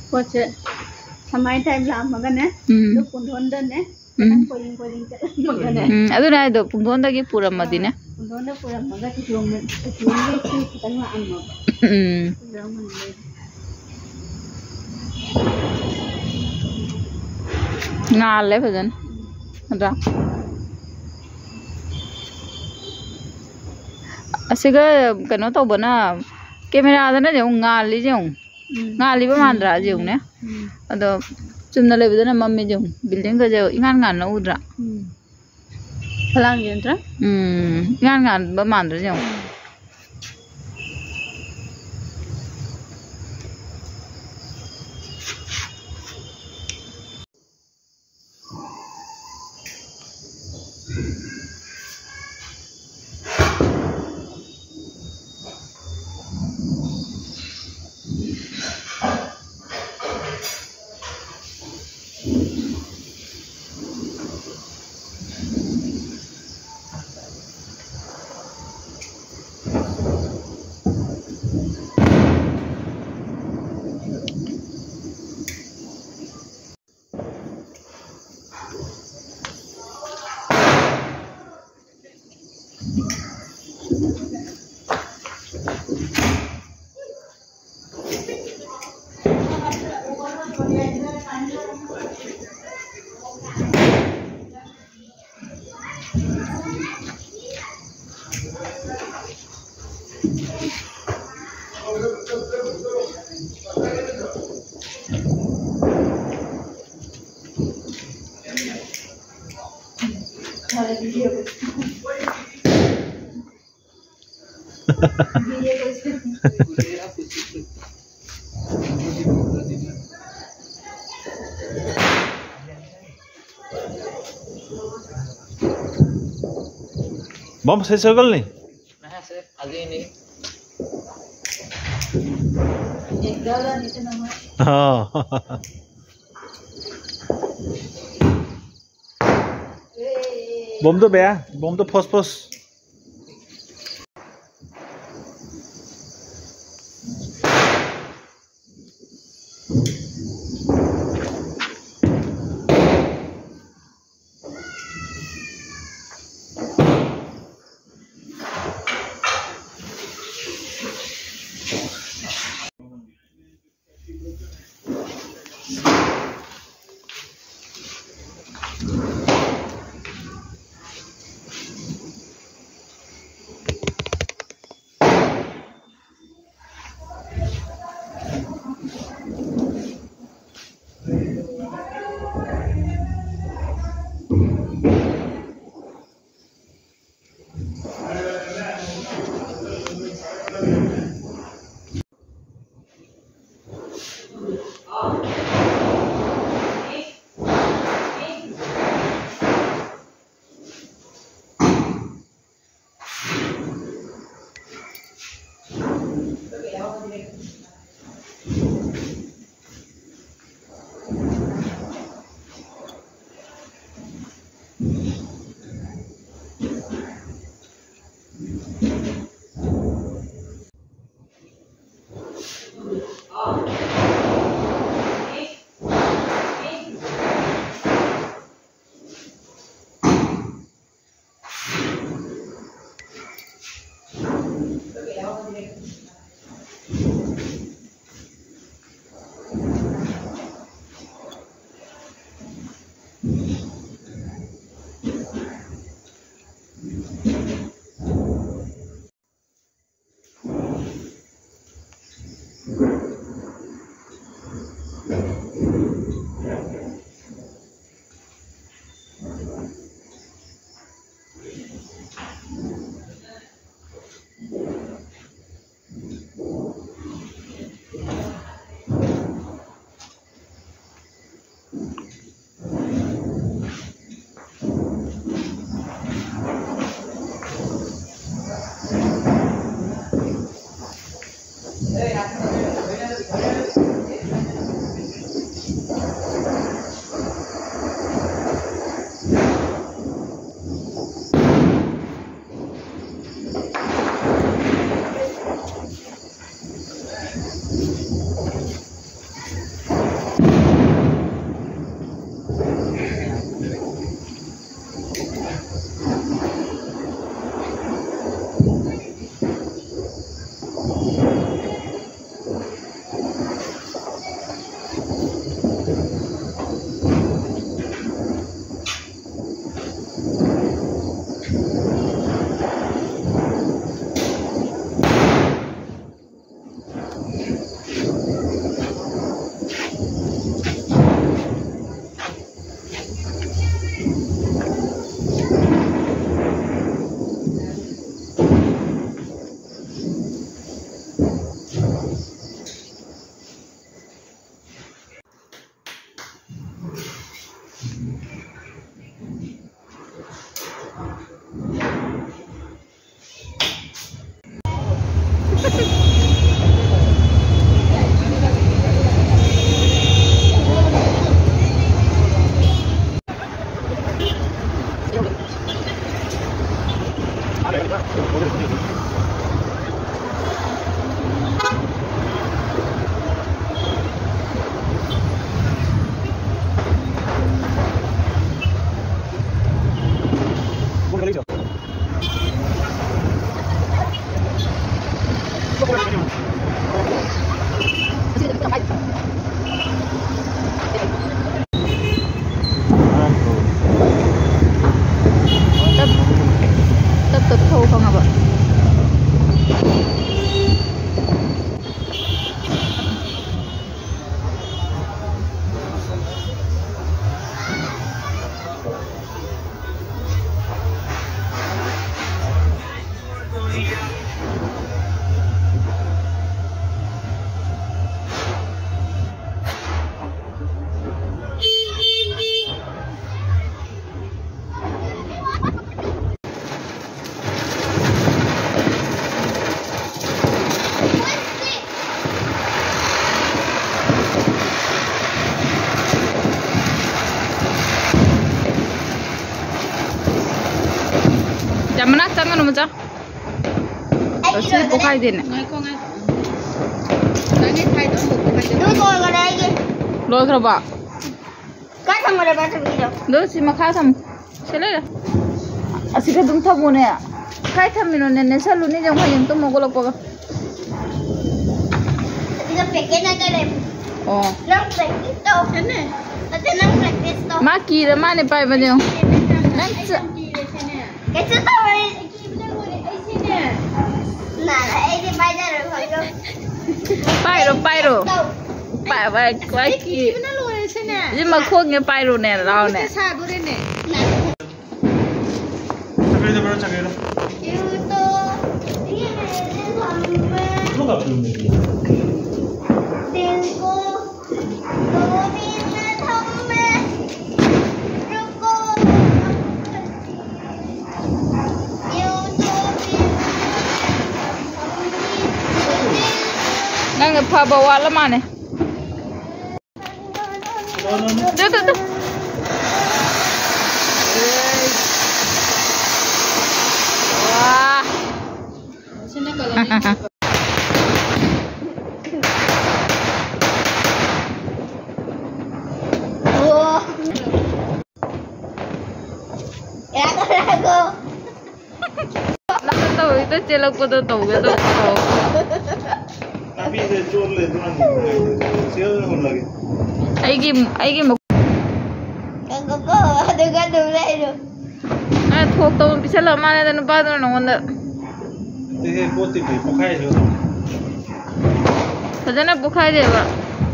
Poche, samai time lam magane, do pundhonda ne, nang poing chala magane. Adu na do pundhonda ki pura madine. Pundhonda pura maga kilomi ki tanga anno. Ngale fajan. Ada. Asiga kano tau bana camera ada na jeng ngali jeng. Ngali ba mandra jeng ne. Ado chumna le bidana mammi jeng building ka jeng ngan na udra. Phalang yentra? Ngan ba mandra jeng. Bom saya circle nih. Nah, saya lagi ini. Jalan itu nama. Oh. Bom tuh be, bom tuh pos. Tập thâu không hả vợ? Jangan jangan macam. Terus bukai dia ni. Loi kerapa? Loi si makan sam. Selera. Asyik tu tum thamu ni. Kai tham minum ni selalu ni jangan yang tu mogol apa? Oh. Maki dah mana pai macam? Nanti. Itu tahu nah, ini bayar kalau. Pyro. Ki. Ini makhluknya pyro ni, lau ni. Nang apa bawa lama ni? Tu. Wah. Sini kalau ni. Oh. Ya aku. Nak tahu itu celok pada tahu itu. Tapi dia cor le tu nanti. Siapa pun lagi. Aigi mau. Aku ada gaduh itu. Thok tahu bisa lama ni dan apa tu nongon dah. Ini poti ni bukai je. Kerana bukai je ba.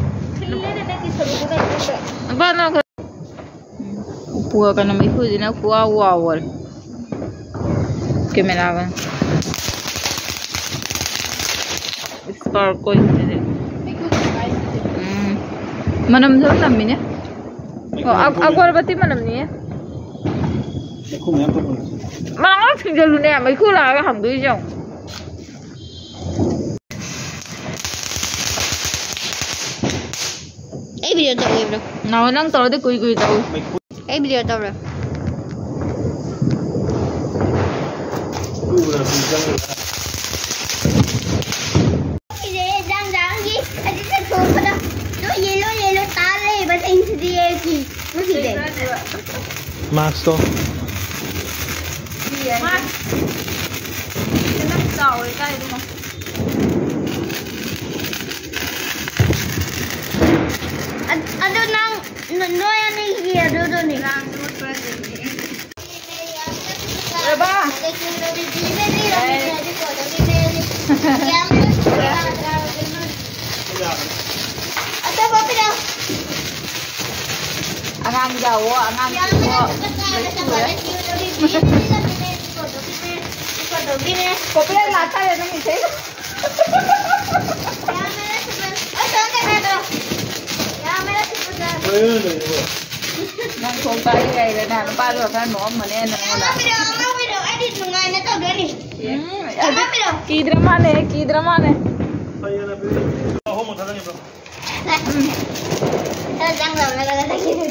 Apa nak? Puas kan nama itu je nak puas wow. Kamera kan. Sparkle ni. Manam tu nama ni. Oh, agarbatti manam ni. Aku ni apa pun. Mana tinggal lu ni? Mereka lah ham tu je. Video tahu bro. Nah, nang tahu tu kui tahu. Video tahu bro. Ini jangan ni. Ada tu pada tu yellow tarik bahasa Indonesia ki. Mesti deh. Max tu. Max. Kenapa tahu ikan itu mah? Aduh nang noya ni dia dulu ni. Berapa? Ada apa dah? Angang Jawa, angang Jawa. Kopi yang lata ya nang itu. Nang kopi gay le na pa lo kan nom ma ne nang ola. Video edit mengai na tahu ni. Ki drama ne. Oh, mau tanya bro. Jangan lah kata gitu.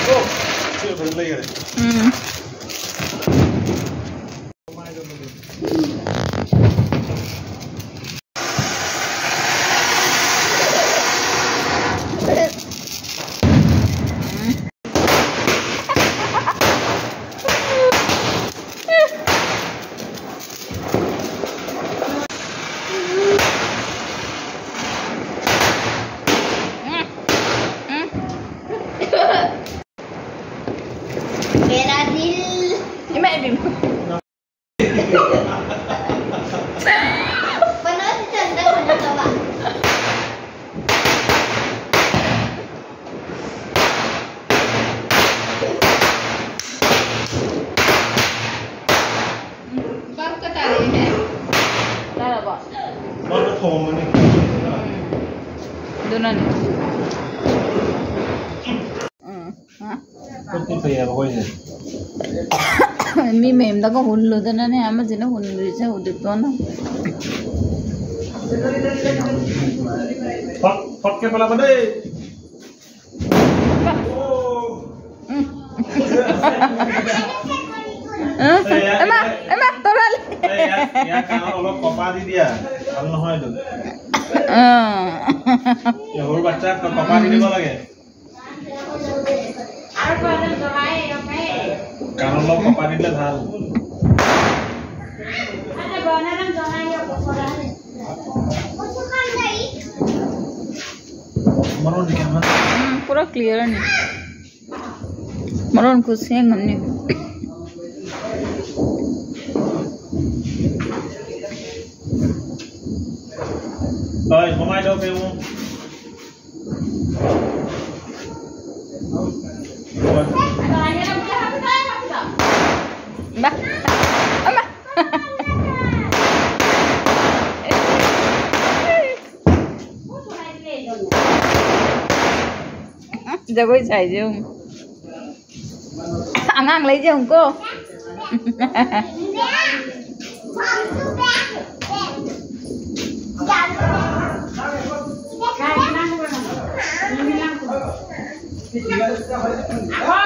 chưa phải lấy rồi मेरा दिल ini mẹ bim penuh tanda penuh coba baru ketali ini dah lah pak nó có thùng mà này donan con tin về rồi nhỉ mi mềm đó có hùn lửa thế này ama chỉ nó hùn lửa chứ hùn được con không Phật cái vào làm đây em tao ra ya kalau lo papa di dia kalau no itu ya baru baca ke papa di dia lagi kalau lo papa di dia hal maron di mana पूरा clear नहीं मरोन कुछ है गन्ने rồi hôm nay đâu kêu ba ama giờ cô chạy chứ không ngang lấy chứ không cô Apa?